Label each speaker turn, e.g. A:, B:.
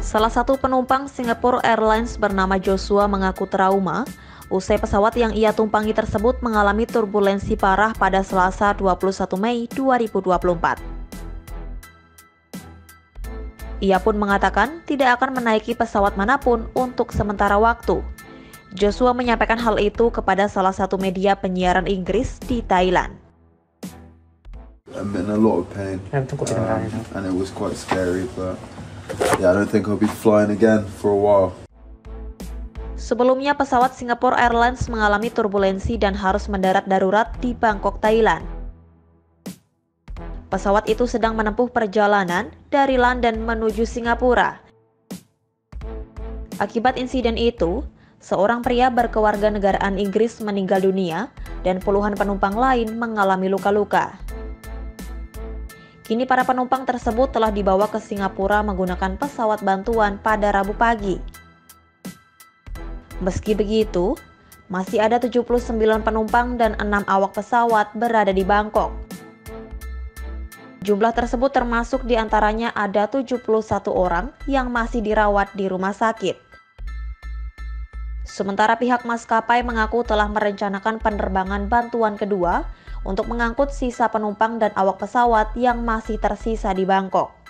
A: Salah satu penumpang Singapore Airlines bernama Joshua mengaku trauma usai pesawat yang ia tumpangi tersebut mengalami turbulensi parah pada Selasa 21 Mei 2024. Ia pun mengatakan tidak akan menaiki pesawat manapun untuk sementara waktu. Joshua menyampaikan hal itu kepada salah satu media penyiaran Inggris di Thailand.
B: I'm in a lot of pain, and it was quite scary, but yeah, I don't think I'll be flying again for a while.
A: Sebelumnya pesawat Singapore Airlines mengalami turbulensi dan harus mendarat darurat di Bangkok, Thailand. Pesawat itu sedang menempuh perjalanan dari London menuju Singapura. Akibat insiden itu, seorang pria berkewarganegaraan Inggris meninggal dunia dan puluhan penumpang lain mengalami luka-luka. Kini para penumpang tersebut telah dibawa ke Singapura menggunakan pesawat bantuan pada Rabu pagi. Meski begitu, masih ada 79 penumpang dan 6 awak pesawat berada di Bangkok. Jumlah tersebut termasuk diantaranya ada 71 orang yang masih dirawat di rumah sakit. Sementara pihak maskapai mengaku telah merencanakan penerbangan bantuan kedua untuk mengangkut sisa penumpang dan awak pesawat yang masih tersisa di Bangkok.